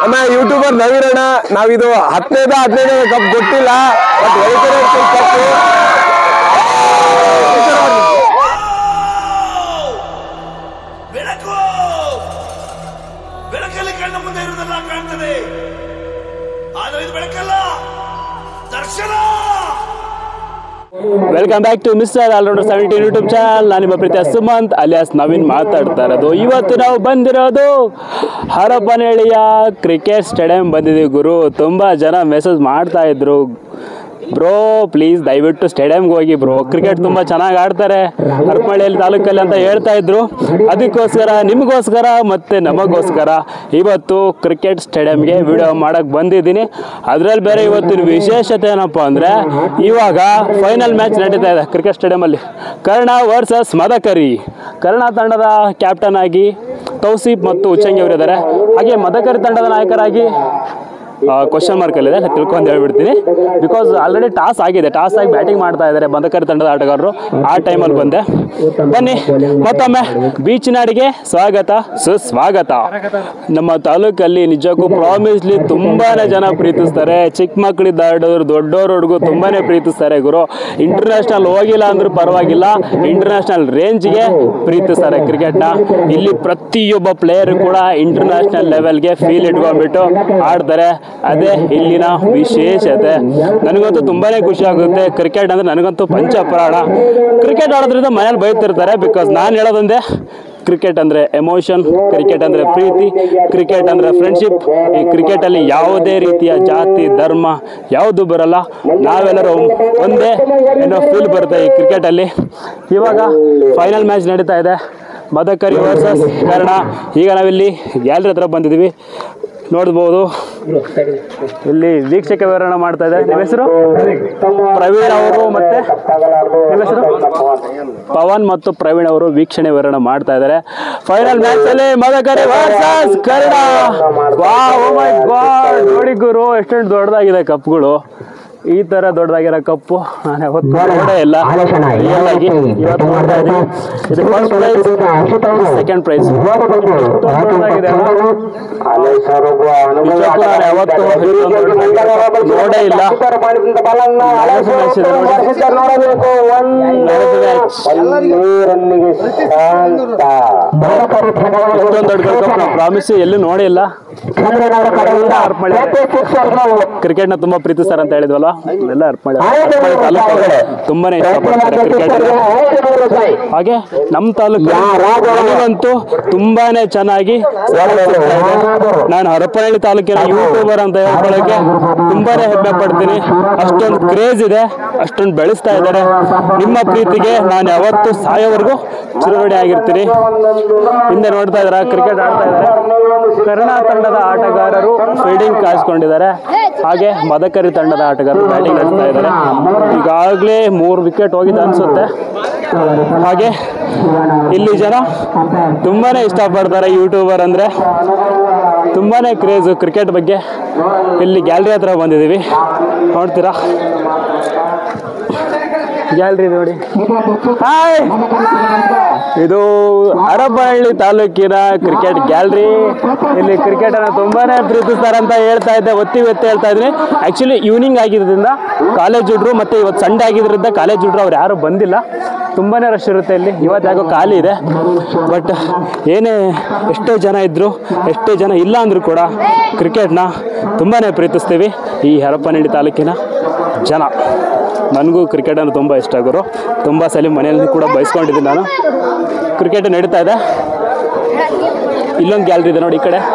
ನಮ್ಮ ಯೂಟ್ಯೂಬರ್ ನವೀರಣ್ಣ ನಾವಿದು 15ನೇ ಕಪ್ ಗೊತ್ತಿಲ್ಲ ಬಟ್ ಬೆಳಕಲ್ಲಿ ಕಣ್ಣ ಮುಂದೆ ಇರುವುದೆಲ್ಲ ಕಾಣ್ತದೆ, ಆದರೆ ಇದು ಬೆಳಕಲ್ಲ, ದರ್ಶನ. Welcome back to mister allrounder 17 YouTube channel. ನಾನು ನಿಮ್ಮ ಪ್ರೀತಿಯ ಸುಮಂತ್ ಅಲಿಯಾಸ್ ನವೀನ್ ಮಾತಾಡ್ತಾ ಇರೋದು. ಇವತ್ತು ನಾವು ಬಂದಿರೋದು ಹರಪನಹಳ್ಳಿಯ ಕ್ರಿಕೆಟ್ ಸ್ಟೇಡಿಯಂ ಬಂದಿದ್ದೀವಿ ಗುರು. ತುಂಬ ಜನ ಮೆಸೇಜ್ ಮಾಡ್ತಾ ಇದ್ರು, ಬ್ರೋ ಪ್ಲೀಸ್ ದಯವಿಟ್ಟು ಸ್ಟೇಡಿಯಂಗೆ ಹೋಗಿ ಬ್ರೋ, ಕ್ರಿಕೆಟ್ ತುಂಬ ಚೆನ್ನಾಗಿ ಆಡ್ತಾರೆ ಹರಪನಹಳ್ಳಿಯಲ್ಲಿ ತಾಲೂಕಲ್ಲಿ ಅಂತ ಹೇಳ್ತಾ ಇದ್ರು. ಅದಕ್ಕೋಸ್ಕರ ನಿಮಗೋಸ್ಕರ ಮತ್ತು ನಮಗೋಸ್ಕರ ಇವತ್ತು ಕ್ರಿಕೆಟ್ ಸ್ಟೇಡಿಯಂಗೆ ವಿಡಿಯೋ ಮಾಡೋಕ್ಕೆ ಬಂದಿದ್ದೀನಿ. ಅದರಲ್ಲಿ ಬೇರೆ ಇವತ್ತಿನ ವಿಶೇಷತೆ ಏನಪ್ಪ ಅಂದರೆ, ಇವಾಗ ಫೈನಲ್ ಮ್ಯಾಚ್ ನಡೀತಾ ಇದೆ ಕ್ರಿಕೆಟ್ ಸ್ಟೇಡಿಯಮಲ್ಲಿ. ಕರ್ಣ ವರ್ಸಸ್ ಮದಕರಿ. ಕರ್ಣ ತಂಡದ ಕ್ಯಾಪ್ಟನ್ ಆಗಿ ತೌಸೀಫ್ ಮತ್ತು ಉಚ್ಚಂಗಿ ಅವರಿದ್ದಾರೆ. ಹಾಗೆ ಮದಕರಿ ತಂಡದ ನಾಯಕರಾಗಿ ಕ್ವಶನ್ ಮಾರ್ಕಲ್ಲಿದೆ, ತಿಳ್ಕೊಂಡು ಹೇಳ್ಬಿಡ್ತೀನಿ. ಬಿಕಾಸ್ ಆಲ್ರೆಡಿ ಟಾಸ್ ಆಗಿದೆ, ಟಾಸ್ ಆಗಿ ಬ್ಯಾಟಿಂಗ್ ಮಾಡ್ತಾ ಇದ್ದಾರೆ ಮದಕರಿ ತಂಡದ ಆಟಗಾರರು. ಆ ಟೈಮಲ್ಲಿ ಬಂದೆ. ಬನ್ನಿ ಮತ್ತೊಮ್ಮೆ ಬೀಚಿನಾಡಿಗೆ ಸ್ವಾಗತ ಸುಸ್ವಾಗತ. ನಮ್ಮ ತಾಲೂಕಲ್ಲಿ ನಿಜಕ್ಕೂ ಪ್ರಾಮಿಸ್ಲಿ ತುಂಬಾ ಜನ ಪ್ರೀತಿಸ್ತಾರೆ. ಚಿಕ್ಕ ಮಕ್ಕಳಿಂದ ದೊಡ್ಡವ್ರವರೆಗೂ ತುಂಬಾ ಪ್ರೀತಿಸ್ತಾರೆ ಗುರು. ಇಂಟರ್ನ್ಯಾಷನಲ್ ಹೋಗಿಲ್ಲ ಅಂದ್ರೂ ಪರವಾಗಿಲ್ಲ, ಇಂಟರ್ನ್ಯಾಷನಲ್ ರೇಂಜ್ಗೆ ಪ್ರೀತಿಸ್ತಾರೆ ಕ್ರಿಕೆಟ್ನ. ಇಲ್ಲಿ ಪ್ರತಿಯೊಬ್ಬ ಪ್ಲೇಯರು ಕೂಡ ಇಂಟರ್ನ್ಯಾಷನಲ್ ಲೆವೆಲ್ಗೆ ಫೀಲ್ ಇಟ್ಕೊಂಡ್ಬಿಟ್ಟು ಆಡ್ತಾರೆ. ಅದೇ ಇಲ್ಲಿನ ವಿಶೇಷತೆ. ನನಗಂತೂ ತುಂಬಾನೇ ಖುಷಿ ಆಗುತ್ತೆ. ಕ್ರಿಕೆಟ್ ಅಂದ್ರೆ ನನಗಂತೂ ಪಂಚಪ್ರಾಣ. ಕ್ರಿಕೆಟ್ ಆಡೋದ್ರಿಂದ ಮನೇಲಿ ಬೈತಿರ್ತಾರೆ. ಬಿಕಾಸ್ ನಾನು ಹೇಳೋದೊಂದೇ, ಕ್ರಿಕೆಟ್ ಅಂದರೆ ಎಮೋಷನ್, ಕ್ರಿಕೆಟ್ ಅಂದರೆ ಪ್ರೀತಿ, ಕ್ರಿಕೆಟ್ ಅಂದರೆ ಫ್ರೆಂಡ್ಶಿಪ್. ಈ ಕ್ರಿಕೆಟಲ್ಲಿ ಯಾವುದೇ ರೀತಿಯ ಜಾತಿ ಧರ್ಮ ಯಾವುದು ಬರಲ್ಲ, ನಾವೆಲ್ಲರೂ ಒಂದೇ ಏನೋ ಫೀಲ್ ಬರುತ್ತೆ ಈ ಕ್ರಿಕೆಟಲ್ಲಿ. ಇವಾಗ ಫೈನಲ್ ಮ್ಯಾಚ್ ನಡೀತಾ ಇದೆ, ಮದಕರಿ ವರ್ಸಸ್ ಕರ್ಣ. ಈಗ ನಾವಿಲ್ಲಿ ಗ್ಯಾಲರಿ ಹತ್ರ ಬಂದಿದ್ದೀವಿ, ನೋಡ್ಬೋದು. ಇಲ್ಲಿ ವೀಕ್ಷಕ ವಿವರಣೆ ಮಾಡ್ತಾ ಇದ್ದಾರೆ. ನಿಮ್ಮ ಹೆಸರು? ಪ್ರವೀಣ್ ಅವರು ಮತ್ತೆ ನಿಮ್ಮ ಹೆಸರು? ಪವನ್ ಮತ್ತು ಪ್ರವೀಣ್ ಅವರು ವೀಕ್ಷಣೆ ವಿವರಣೆ ಮಾಡ್ತಾ ಇದ್ದಾರೆ. ಫೈನಲ್ ಮ್ಯಾಚ್ ಅಲ್ಲಿ Madakari versus Karna. Wow, oh my god, ನೋಡಿ ಗುರು ಎಷ್ಟೊಂದು ದೊಡ್ಡದಾಗಿದೆ ಕಪ್ಗಳು. ಈ ತರ ದೊಡ್ಡದಾಗಿರೋ ಕಪ್ಪು ನಾನು ಯಾವತ್ತು ನೋಡೇ ಇಲ್ಲ. ರಿಯಲ್ ಆಗಿ ಇವತ್ತು ನೋಡ್ತಾ ಇದ್ದೀನಿ. ಇದು ಫಸ್ಟ್ ಪ್ರೈಸ್, ಸೆಕೆಂಡ್ ಪ್ರೈಸ್. ದೊಡ್ಡದಾಗಿದೆ, ನಿಜಕ್ಕೂ ನಾನು ಯಾವತ್ತು ನೋಡೇ ಇಲ್ಲ. ಇಷ್ಟೊಂದು ದೊಡ್ಡ ಕಪ್ ನಾವು ಪ್ರಾಮಿಸ್ ಎಲ್ಲೂ ನೋಡೇ ಇಲ್ಲ. ಕ್ರಿಕೆಟ್ನ ತುಂಬಾ ಪ್ರೀತಿಸ್ತಾರೆ ಅಂತ ಹೇಳಿದ್ವಲ್ಲ, ಎಲ್ಲ ಹರಪನಹಳ್ಳಿ ತಾಲೂಕು ತುಂಬಾನೇ ಇಷ್ಟಪಡ್ತಾರೆ ಕ್ರಿಕೆಟ್. ಹಾಗೆ ನಮ್ಮ ತಾಲೂಕು ತುಂಬಾನೇ ಚೆನ್ನಾಗಿ ನಾನು ಹರಪನಹಳ್ಳಿ ತಾಲೂಕಿನ ಯೂಟ್ಯೂಬರ್ ಅಂತ ಹೇಳ್ಕೊಳ್ಳೋಕೆ ತುಂಬಾನೇ ಹೆಮ್ಮೆ ಪಡ್ತೀನಿ. ಅಷ್ಟೊಂದು ಕ್ರೇಜ್ ಇದೆ, ಅಷ್ಟೊಂದು ಬೆಳೆಸ್ತಾ ಇದ್ದಾರೆ. ನಿಮ್ಮ ಪ್ರೀತಿಗೆ ನಾನು ಯಾವತ್ತು ಸಾಯೋವರೆಗೂ ಚಿರಋಣಿ ಆಗಿರ್ತೀನಿ. ಹಿಂದೆ ನೋಡ್ತಾ ಇದ್ದಾರೆ ಕ್ರಿಕೆಟ್ ಆಡ್ತಾ ಇದ್ದಾರೆ. ಕರ್ಣ ತಂಡದ ಆಟಗಾರರು ಫೀಲ್ಡಿಂಗ್ ಕಾಯ್ಸ್ಕೊಂಡಿದ್ದಾರೆ. ಹಾಗೆ ಮದಕರಿ ತಂಡದ ಆಟಗಾರರು ಬ್ಯಾಟಿಂಗ್ ನಡೆಸ್ತಾ ಇದ್ದಾರೆ. ಈಗಾಗಲೇ 3 ವಿಕೆಟ್ ಹೋಗಿದೆ ಅನ್ಸುತ್ತೆ. ಹಾಗೆ ಇಲ್ಲಿ ಜನ ತುಂಬಾನೇ ಇಷ್ಟಪಡ್ತಾರೆ. ಯೂಟ್ಯೂಬರ್ ಅಂದ್ರೆ ತುಂಬಾನೇ ಕ್ರೇಜ್ ಕ್ರಿಕೆಟ್ ಬಗ್ಗೆ. ಇಲ್ಲಿ ಗ್ಯಾಲರಿ ಹತ್ರ ಬಂದಿದ್ದೀವಿ, ನೋಡ್ತೀರಾ ಗ್ಯಾಲರಿ ನೋಡಿ. ಹಾಯ್, ಇದು ಹರಪನಹಳ್ಳಿ ತಾಲೂಕಿನ ಕ್ರಿಕೆಟ್ ಗ್ಯಾಲರಿ. ಇಲ್ಲಿ ಕ್ರಿಕೆಟ್ ಅನ್ನ ತುಂಬಾನೇ ಪ್ರೀತಿಸ್ತಾರೆ ಅಂತ ಹೇಳ್ತಾ ಇದ್ದೆ, ಒತ್ತಿ ಹೇಳ್ತಾ ಇದ್ದೀನಿ. ಆಕ್ಚುಲಿ ಈವ್ನಿಂಗ್ ಆಗಿದ್ದರಿಂದ ಕಾಲೇಜ್ ಹುಡ್ರು ಮತ್ತೆ ಇವತ್ತು ಸಂಡೇ ಆಗಿದ್ರಿಂದ ಕಾಲೇಜ್ ಹುಡ್ರು ಅವ್ರು ಯಾರು ಬಂದಿಲ್ಲ. ತುಂಬಾನೇ ರಶ್ ಇರುತ್ತೆ ಇಲ್ಲಿ. ಇವತ್ತು ಯಾಕೋ ಖಾಲಿ ಇದೆ. ಬಟ್ ಏನೇ ಎಷ್ಟೇ ಜನ ಇದ್ರು, ಎಷ್ಟೇ ಜನ ಇಲ್ಲ ಅಂದ್ರೂ ಕೂಡ ಕ್ರಿಕೆಟ್ನ ತುಂಬಾನೇ ಪ್ರೀತಿಸ್ತೀವಿ ಈ ಹರಪನಹಳ್ಳಿ ತಾಲೂಕಿನ ಜನ. ನನಗೂ ಕ್ರಿಕೆಟ್ ಅಂದ್ರೆ ತುಂಬ ಇಷ್ಟ ಗುರು. ತುಂಬ ಸಲ ಮನೆಯಲ್ಲಿ ಕೂಡ ಬಯಸ್ಕೊಂಡಿದ್ದೀನಿ ನಾನು. ಕ್ರಿಕೆಟ್ ನಡೀತಾ ಇದೆ. ಇಲ್ಲೊಂದು ಗ್ಯಾಲರಿ ಇದೆ ನೋಡಿ ಈ ಕಡೆ.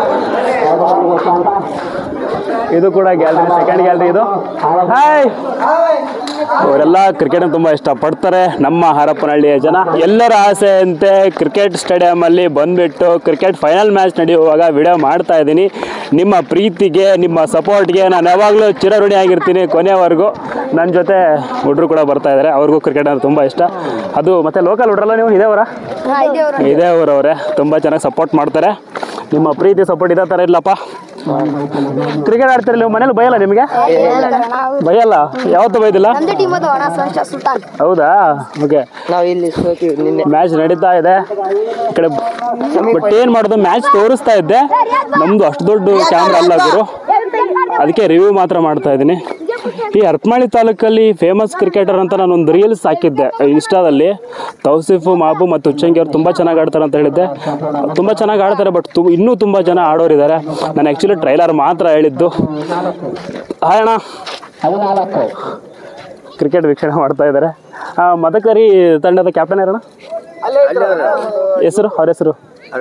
ಇದು ಕೂಡ ಗ್ಯಾಲರಿ, ಸೆಕೆಂಡ್ ಗ್ಯಾಲರಿ ಇದು. ಹಾಯ್, ಅವರೆಲ್ಲ ಕ್ರಿಕೆಟ್ ತುಂಬ ಇಷ್ಟಪಡ್ತಾರೆ ನಮ್ಮ ಹರಪನಹಳ್ಳಿಯ ಜನ. ಎಲ್ಲರ ಆಸೆ ಅಂತೆ ಕ್ರಿಕೆಟ್ ಸ್ಟೇಡಿಯಮಲ್ಲಿ ಬಂದುಬಿಟ್ಟು ಕ್ರಿಕೆಟ್ ಫೈನಲ್ ಮ್ಯಾಚ್ ನಡೆಯುವಾಗ ವಿಡಿಯೋ ಮಾಡ್ತಾ ಇದ್ದೀನಿ. ನಿಮ್ಮ ಪ್ರೀತಿಗೆ, ನಿಮ್ಮ ಸಪೋರ್ಟ್ಗೆ ನಾನು ಯಾವಾಗಲೂ ಚಿರಋಣಿ ಆಗಿರ್ತೀನಿ ಕೊನೆಯವರೆಗೂ. ನನ್ನ ಜೊತೆ ಹುಡುಗರು ಕೂಡ ಬರ್ತಾ ಇದ್ದಾರೆ, ಅವ್ರಿಗೂ ಕ್ರಿಕೆಟ್ ಅಂದ್ರೆ ತುಂಬ ಇಷ್ಟ. ಅದು ಮತ್ತು ಲೋಕಲ್ ಹುಡ್ರಲ್ಲ ನೀವು? ಇದೇ ಊರವರೇ ತುಂಬ ಚೆನ್ನಾಗಿ ಸಪೋರ್ಟ್ ಮಾಡ್ತಾರೆ. ನಿಮ್ಮ ಪ್ರೀತಿ ಸಪೋರ್ಟ್ ಇದೇ ಥರ ಇಲ್ಲಪ್ಪ. ಕ್ರಿಕೆಟ್ ಆಡ್ತಿರಲ್ಲ ನೀವು ಮನೇಲಿ ಭಯಲ್ಲ ನಿಮಗೆ? ಭಯಲ್ಲ, ಯಾವತ್ತೂ ಬೈದಿಲ್ಲ? ಹೌದಾ? ಓಕೆ, ನಾವು ಇಲ್ಲಿ ಸೋತೀವಿ ನಿನ್ನೆ. ಮ್ಯಾಚ್ ನಡೀತಾ ಇದೆ ಈ ಕಡೆ. ಬಟ್ ಏನು ಮಾಡೋದು, ಮ್ಯಾಚ್ ತೋರಿಸ್ತಾ ಇದ್ದೆ, ನಮ್ದು ಅಷ್ಟು ದೊಡ್ಡ ಕ್ಯಾಮ್ರಾ ಅಲ್ಲ ಗುರು, ಅದಕ್ಕೆ ರಿವ್ಯೂ ಮಾತ್ರ ಮಾಡ್ತಾ ಇದ್ದೀನಿ. ಈ ಹರಪನಹಳ್ಳಿ ತಾಲೂಕಲ್ಲಿ ಫೇಮಸ್ ಕ್ರಿಕೆಟರ್ ಅಂತ ನಾನು ಒಂದು ರೀಲ್ಸ್ ಹಾಕಿದ್ದೆ ಇನ್ಸ್ಟಾದಲ್ಲಿ. ತೌಸಿಫ್, ಮಾಬು ಮತ್ತು ಉಚ್ಚಂಗಿ ಅವ್ರು ತುಂಬ ಚೆನ್ನಾಗಿ ಆಡ್ತಾರೆ ಅಂತ ಹೇಳಿದ್ದೆ. ತುಂಬ ಚೆನ್ನಾಗಿ ಆಡ್ತಾರೆ, ಬಟ್ ಇನ್ನೂ ತುಂಬ ಜನ ಆಡೋರಿದ್ದಾರೆ. ನಾನು ಆ್ಯಕ್ಚುಲಿ ಟ್ರೈಲರ್ ಮಾತ್ರ ಹೇಳಿದ್ದು. ಹಾಯ್ ಅಣ್ಣ, ಕ್ರಿಕೆಟ್ ವೀಕ್ಷಣೆ ಮಾಡ್ತಾ ಇದ್ದಾರೆ. ಮದಕರಿ ತಂಡದ ಕ್ಯಾಪ್ಟನ್ ಯಾರಣ್ಣ? ಹೆಸರು, ಅವ್ರ ಹೆಸರು?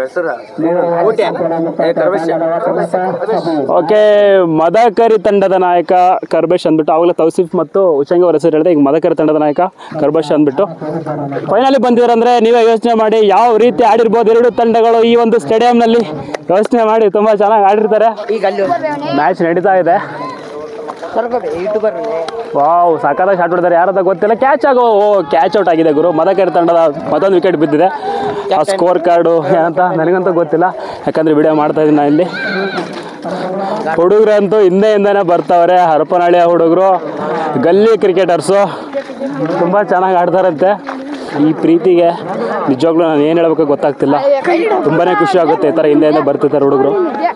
ಓಕೆ, ಮದಕರಿ ತಂಡದ ನಾಯಕ ಕರ್ಬೇಶ್ ಅಂದ್ಬಿಟ್ಟು, ಆವಾಗಲೇ ತೌಸಿಫ್ ಮತ್ತು ಉಚ್ಚಂಗಿ ಅವರ ಹೆಸರು ಹೇಳಿದೆ. ಈಗ ಮದಕರಿ ತಂಡದ ನಾಯಕ ಕರ್ಬೇಶ್ ಅಂದ್ಬಿಟ್ಟು ಫೈನಲಿ ಬಂದಿದ್ರಂದ್ರೆ ನೀವೇ ಯೋಚನೆ ಮಾಡಿ ಯಾವ ರೀತಿ ಆಡಿರ್ಬೋದು ಎರಡು ತಂಡಗಳು ಈ ಒಂದು ಸ್ಟೇಡಿಯಂನಲ್ಲಿ. ಯೋಚನೆ ಮಾಡಿ, ತುಂಬ ಚೆನ್ನಾಗಿ ಆಡಿರ್ತಾರೆ. ಮ್ಯಾಚ್ ನಡೀತಾ ಇದೆ. ವಾವ್, ಸಕಾಲ ಶಾಟ್ ಹೊಡಿದ್ದಾರೆ, ಯಾರದ ಗೊತ್ತಿಲ್ಲ. ಕ್ಯಾಚ್ ಕ್ಯಾಚ್ ಔಟ್ ಆಗಿದೆ ಗುರು. ಮದಕರಿ ತಂಡದ ಮತ್ತೊಂದು ವಿಕೆಟ್ ಬಿದ್ದಿದೆ. ಆ ಸ್ಕೋರ್ ಕಾರ್ಡು ಏನಂತ ನನಗಂತೂ ಗೊತ್ತಿಲ್ಲ, ಯಾಕಂದರೆ ವಿಡಿಯೋ ಮಾಡ್ತಾ ಇದ್ದೀನಿ ನಾನು ಇಲ್ಲಿ. ಹುಡುಗರಂತೂ ಹಿಂದೆನೇ ಬರ್ತಾವ್ರೆ. ಹರಪನಹಳ್ಳಿಯ ಹುಡುಗರು, ಗಲ್ಲಿ ಕ್ರಿಕೆಟರ್ಸು, ತುಂಬ ಚೆನ್ನಾಗಿ ಆಡ್ತಾರಂತೆ. ಈ ಪ್ರೀತಿಗೆ ನಿಜವಾಗ್ಲೂ ನಾನು ಏನು ಹೇಳ್ಬೇಕು ಗೊತ್ತಾಗ್ತಿಲ್ಲ. ತುಂಬಾ ಖುಷಿ ಆಗುತ್ತೆ ಈ ಥರ ಹಿಂದೆಯಿಂದ ಬರ್ತಿರ್ತಾರೆ ಹುಡುಗರು.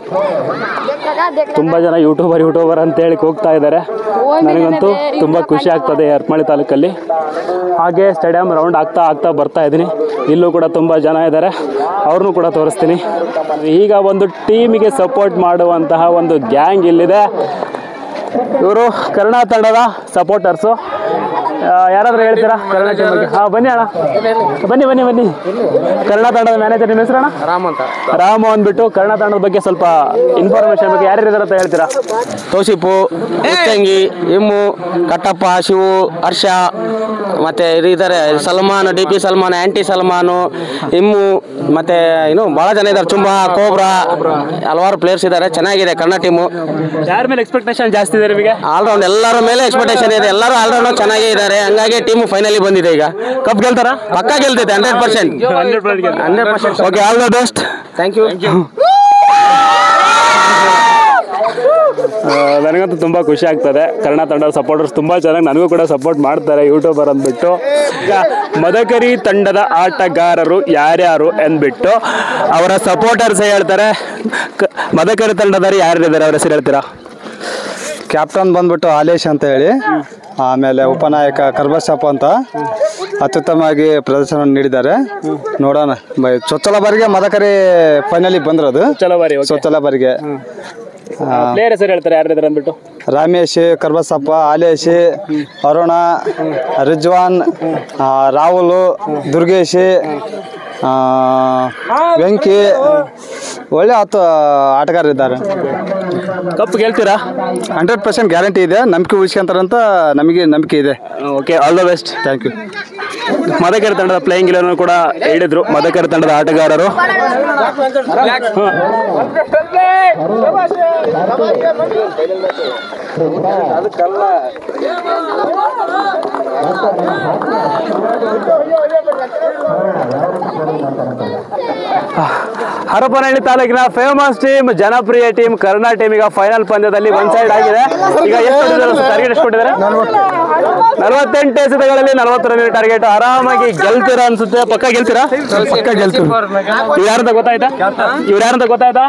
ತುಂಬ ಜನ ಯೂಟ್ಯೂಬರ್ ಅಂತೇಳಿ ಹೋಗ್ತಾ ಇದ್ದಾರೆ. ನನಗಂತೂ ತುಂಬ ಖುಷಿ ಆಗ್ತದೆ ಹರಪನಹಳ್ಳಿ ತಾಲೂಕಲ್ಲಿ. ಹಾಗೆ ಸ್ಟೇಡಿಯಂ ರೌಂಡ್ ಆಗ್ತಾ ಬರ್ತಾ ಇದ್ದೀನಿ. ಇಲ್ಲೂ ಕೂಡ ತುಂಬ ಜನ ಇದ್ದಾರೆ, ಅವ್ರನ್ನೂ ಕೂಡ ತೋರಿಸ್ತೀನಿ. ಈಗ ಒಂದು ಟೀಮಿಗೆ ಸಪೋರ್ಟ್ ಮಾಡುವಂತಹ ಒಂದು ಗ್ಯಾಂಗ್ ಇಲ್ಲಿದೆ. ಇವರು ಕರ್ಣ ತಂಡದ ಸಪೋರ್ಟರ್ಸು. ಯಾರಾದರೂ ಹೇಳ್ತೀರಾ ಕರ್ಣ ಟೀಮ್ ಬಗ್ಗೆ? ಹಾಂ, ಬನ್ನಿ ಅಣ್ಣ, ಬನ್ನಿ. ಕರ್ಣ ತಂಡದ ಮ್ಯಾನೇಜರ್, ನಿಮ್ಮ ಹೆಸರು ಅಣ್ಣ? ರಾಮು ಅಂದ್ಬಿಟ್ಟು. ಕರ್ಣ ತಂಡದ ಬಗ್ಗೆ ಸ್ವಲ್ಪ ಇನ್ಫಾರ್ಮೇಶನ್ ಬಗ್ಗೆ ಯಾರ್ಯಾರು ಅಂತ ಹೇಳ್ತೀರಾ? ತೌಸಿಫು, ಉಚ್ಚಂಗಿ, ಇಮ್ಮು, ಕಟ್ಟಪ್ಪ, ಶಿವು, ಹರ್ಷ, ಮತ್ತೆ ಇದ್ದಾರೆ ಸಲ್ಮಾನ್, DP ಸಲ್ಮಾನ್, ಆಂಟಿ ಸಲ್ಮಾನು, ಇಮ್ಮು, ಮತ್ತೆ ಇನ್ನು ಬಹಳ ಜನ ಇದ್ದಾರೆ. ಚುಂಬ, ಕೋಬ್ರಾ, ಹಲವಾರು ಪ್ಲೇಯರ್ಸ್ ಇದ್ದಾರೆ. ಚೆನ್ನಾಗಿದೆ ಕನ್ನಡ ಟೀಮು. ಯಾರ ಮೇಲೆ ಎಕ್ಸ್ಪೆಕ್ಟೇಷನ್ ಜಾಸ್ತಿ ಇದೆ ನಿಮಗೆ? ಆಲ್ರೌಂಡ್ ಎಲ್ಲರ ಮೇಲೆ ಎಕ್ಸ್ಪೆಕ್ಟೇಷನ್ ಇದೆ. ಎಲ್ಲರೂ ಆಲ್ರೌಂಡ್ ಚೆನ್ನಾಗೇ ಇದ್ದಾರೆ. ಹಂಗಾಗಿ ಟೀಮು ಫೈನಲಿ ಬಂದಿದೆ. ಈಗ ಕಪ್ ಗೆಲ್ತಾರ? ಪಕ್ಕ ಗೆಲ್ತೈತೆ, 100%. 100%. Okay, all the best. Thank you. ನನಗಂತೂ ತುಂಬ ಖುಷಿ ಆಗ್ತದೆ. ಕನ್ನಡ ತಂಡದ ಸಪೋರ್ಟರ್ಸ್ ತುಂಬ ಚೆನ್ನಾಗಿ ನನಗೂ ಕೂಡ ಸಪೋರ್ಟ್ ಮಾಡ್ತಾರೆ, ಯೂಟ್ಯೂಬರ್ ಅಂದ್ಬಿಟ್ಟು. ಈಗ ಮದಕರಿ ತಂಡದ ಆಟಗಾರರು ಯಾರ್ಯಾರು ಅಂದ್ಬಿಟ್ಟು ಅವರ ಸಪೋರ್ಟರ್ಸ್ ಹೇಳ್ತಾರೆ. ಮದಕರಿ ತಂಡದವರು ಯಾರ್ಯಾರಿದ್ದಾರೆ ಅವ್ರ ಹೆಸರು ಹೇಳ್ತೀರಾ? ಕ್ಯಾಪ್ಟನ್ ಬಂದ್ಬಿಟ್ಟು ಆಲೇಶ್ ಅಂತ ಹೇಳಿ, ಆಮೇಲೆ ಉಪನಾಯಕ ಕರ್ಬಸಪ್ಪ ಅಂತ ಅತ್ಯುತ್ತಮವಾಗಿ ಪ್ರದರ್ಶನ ನೀಡಿದ್ದಾರೆ. ನೋಡೋಣ, ಚೊಚ್ಚಲ ಬಾರಿಗೆ ಮದಕರಿ ಫೈನಲಿಗೆ ಬಂದಿರೋದು. ಚೊಚ್ಚಲ ಬಾರಿಗೆ ಪ್ಲೇಯರ್ ಹೆಸರು ಹೇಳ್ತಾರೆ ಯಾರ್ಯಾರು ಅಂದ್ಬಿಟ್ಟು? ರಾಮೇಶ್, ಕರ್ಬಸಪ್ಪ, ಆಲೇಶ್, ಅರುಣ, ರಿಜ್ವಾನ್, ರಾಹುಲ್, ದುರ್ಗೇಶ್, ವೆಂಕಿ, ಒಳ್ಳೆ 10 ಆಟಗಾರರಿದ್ದಾರೆ. ಕಪ್ ಗೆಲ್ತೀರಾ? 100% ಗ್ಯಾರಂಟಿ ಇದೆ. ನಂಬಿಕೆ ಉಳಿಸ್ಕೊಂತಾರಂತ ನಮಗೆ ನಂಬಿಕೆ ಇದೆ. Okay, all the best. Thank you. Madakari ತಂಡದ ಪ್ಲೇಯಿಂಗ್ ಇಲೆವನ್ ಕೂಡ ಹೇಳಿದ್ರು ಮದಕರಿ ತಂಡದ ಆಟಗಾರರು. ಹರಪನಹಳ್ಳಿ ತಾಲೂಕಿನ ಫೇಮಸ್ ಟೀಮ್, ಜನಪ್ರಿಯ ಟೀಮ್ ಕರ್ನಾ ಟೀಮ್ ಈಗ ಫೈನಲ್ ಪಂದ್ಯದಲ್ಲಿ ಒನ್ ಸೈಡ್ ಆಗಿದೆ. ಈಗ ಎಷ್ಟು ಟಾರ್ಗೆಟ್ ಎಷ್ಟು ಕೊಟ್ಟಿದ್ದಾರೆ? 48 ಎಸೆತಗಳಲ್ಲಿ 40 ರನ್ ಟಾರ್ಗೆಟ್. ಆರಾಮಾಗಿ ಗೆಲ್ತೀರಾ ಅನ್ಸುತ್ತೆ. ಪಕ್ಕ ಗೆಲ್ತೀರಾ? ಪಕ್ಕ ಗೆಲ್ತೀವಿ. ಇವ್ರು ಯಾರಂತ ಗೊತ್ತಾಯ್ತಾ?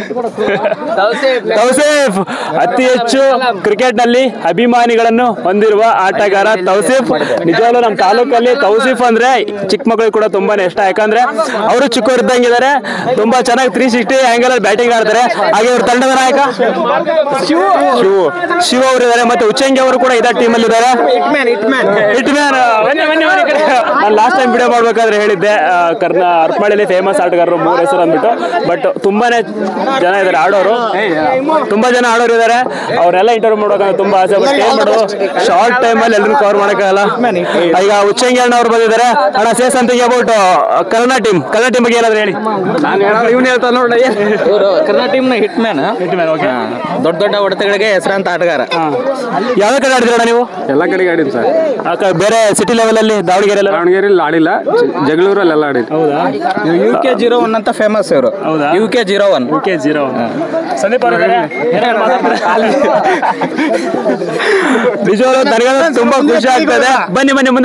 ತೌಸಿಫ್. ಅತಿ ಹೆಚ್ಚು ಕ್ರಿಕೆಟ್ ನಲ್ಲಿ ಅಭಿಮಾನಿಗಳನ್ನು ಹೊಂದಿರುವ ಆಟಗಾರ ತೌಸಿಫ್. ನಿಜವಾಗ್ಲೂ ನಮ್ಮ ತಾಲೂಕಲ್ಲಿ ತೌಸಿಫ್ ಅಂದ್ರೆ ಚಿಕ್ಕ ಮಕ್ಕಳಿಗೆ ಕೂಡ ತುಂಬಾನೇ ಇಷ್ಟ. ಯಾಕಂದ್ರೆ ಅವರು ಚಿಕ್ಕವರಿದ್ದಂಗಿದ್ದಾರೆ, ತುಂಬಾ ಚೆನ್ನಾಗಿ 360 ಆಂಗಲ್ ಅಲ್ಲಿ ಬ್ಯಾಟಿಂಗ್ ಆಡ್ತಾರೆ. ಹಾಗೆ ಇವ್ರ ತಂಡದ ನಾಯಕ ಶಿವ ಅವರು ಇದ್ದಾರೆ, ಮತ್ತೆ ಉಚ್ಚಂಗಿ ಅವರು ಕೂಡ ಇದೇ ಟೀಮ್ ಅಲ್ಲಿ ಇದ್ದಾರೆ. ನಾನು ಲಾಸ್ಟ್ ಟೈಮ್ ವಿಡಿಯೋ ಮಾಡ್ಬೇಕಾದ್ರೆ ಹೇಳಿದ್ದೆ ಹರಪನಹಳ್ಳಿಯಲ್ಲಿ ಫೇಮಸ್ ಆಟಗಾರರು 3 ಹೆಸರು ಅಂದ್ಬಿಟ್ಟು. ಬಟ್ ತುಂಬಾನೇ ಜನ ಇದ್ದಾರೆ ಆಡೋರು, ತುಂಬಾ ಜನ ಆಡೋರು ಇದ್ದಾರೆ. ಅವ್ರನ್ನೆಲ್ಲ ಇಂಟರ್ವ್ಯೂ ಮಾಡೋಕೆ ತುಂಬಾ ಆಸೆ. ಬಟ್ ಏನ್ ಮಾಡೋದು, ಶಾರ್ಟ್ ಟೈಮ್ ಅಲ್ಲಿ ಎಲ್ಲರೂ ಕವರ್ ಮಾಡೋಕ್ಕಾಗಲ್ಲ. ಈಗ ಉಚ್ಚಂಗಿ ಅಣ್ಣ ಅವ್ರು ಬಂದಿದ್ದಾರೆ. ಅಣ್ಣ, say something about Kannada team ಬಗ್ಗೆ ಏನಾದ್ರು ಹೇಳಿ. ನಾನು ಇವ್ನು ಹೇಳ್ತಾ ನೋಡ ಇವರು ಕರ್ನಾಟಕ ಟೀಮ್ನ ಹಿಟ್ ಮ್ಯಾನ್ ದೊಡ್ಡ ದೊಡ್ಡ ಹೊಡೆತಗಳಿಗೆ ಹೆಸರಾಂತ ಆಟಗಾರ. ಯಾವ ಕಡೆ ಆಡಿದ್ರಣ್ಣ ನೀವು? ಎಲ್ಲ ಕಡೆಗೆ ಆಡಿದ್ವಿ ಸರ್. ಬೇರೆ ಸಿಟಿ ಲೆವೆಲಲ್ಲಿ ದಾವಣಗೆರೆಯಲ್ಲಿ ಆಡಿಲ್ಲ, ಜಗಳೂರಲ್ಲೆಲ್ಲ ಆಡಿದ್ವಿ. ಹೌದಾ? UK01 ಅಂತ ಫೇಮಸ್ ಇವರು. UK01. ಸಂದೀಪ್ ನಿಜವಾಗ್ಲೂ ನನಗೆ ತುಂಬಾ ಖುಷಿ ಆಗ್ತದೆ. ಬನ್ನಿ ಮುಂದೆ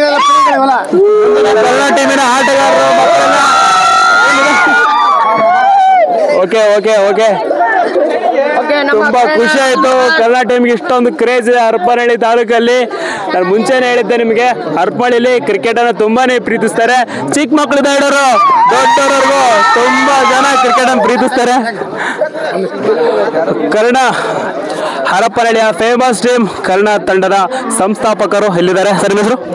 ಕನ್ನಡ ಟೀಮಿನ ಆಟಗಾರರು. ಓಕೆ ತುಂಬಾ ಖುಷಿ ಆಯ್ತು. ಕನ್ನಡ ಟೀಮ್ಗೆ ಇಷ್ಟೊಂದು ಕ್ರೇಜ್ ಇದೆ ಹರಪನಹಳ್ಳಿ ತಾಲೂಕಲ್ಲಿ. ನಾನು ಮುಂಚೆನೆ ಹೇಳಿದ್ದೆ ನಿಮಗೆ, ಹರಪನಹಳ್ಳಿಲಿ ಕ್ರಿಕೆಟ್ ಅನ್ನು ತುಂಬಾನೇ ಪ್ರೀತಿಸ್ತಾರೆ. ಚಿಕ್ಕ ಮಕ್ಕಳಿಂದ ಹಿಡಿಯೋರು ದೊಡ್ಡವರೆಗೂ ತುಂಬಾ ಜನ ಕ್ರಿಕೆಟ್ ಅನ್ನು ಪ್ರೀತಿಸ್ತಾರೆ. ಕರ್ಣ ಹರಪನಹಳ್ಳಿಯ ಫೇಮಸ್ ಟೀಮ್ ಕರ್ಣ ತಂಡದ ಸಂಸ್ಥಾಪಕರು ಎಲ್ಲಿದ್ದಾರೆ ಸರ್? ನಿಮ್ಮ ಹೆಸರು?